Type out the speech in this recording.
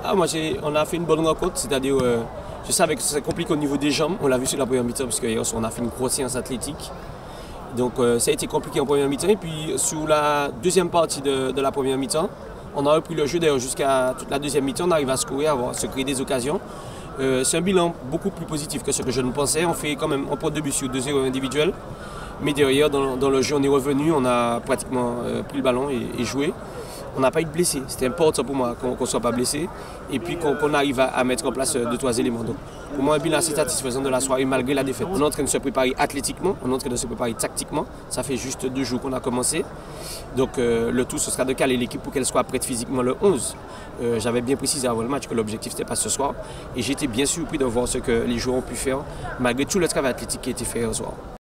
On a fait une bonne rencontre, c'est-à-dire je savais que c'est compliqué au niveau des jambes. On l'a vu sur la première mi-temps parce qu'hier on a fait une grosse séance athlétique. Donc ça a été compliqué en première mi-temps. Et puis sur la deuxième partie de la première mi-temps, on a repris le jeu. D'ailleurs jusqu'à toute la deuxième mi-temps, on arrive à scorer, à se créer des occasions. C'est un bilan beaucoup plus positif que ce que je ne pensais. On prend 2 buts sur 2-0 individuels. Mais derrière, dans le jeu, on est revenu, on a pratiquement pris le ballon et joué. On n'a pas eu de blessés. C'était important pour moi qu'on ne soit pas blessé et puis qu'on arrive à mettre en place 2-3 éléments. Donc, pour moi, un bilan assez satisfaisant de la soirée malgré la défaite. On est en train de se préparer athlétiquement, on est en train de se préparer tactiquement. Ça fait juste 2 jours qu'on a commencé. Donc, le tout, ce sera de caler l'équipe pour qu'elle soit prête physiquement le 11. J'avais bien précisé avant le match que l'objectif, ce n'était pas ce soir. Et j'étais bien surpris de voir ce que les joueurs ont pu faire malgré tout le travail athlétique qui a été fait ce soir.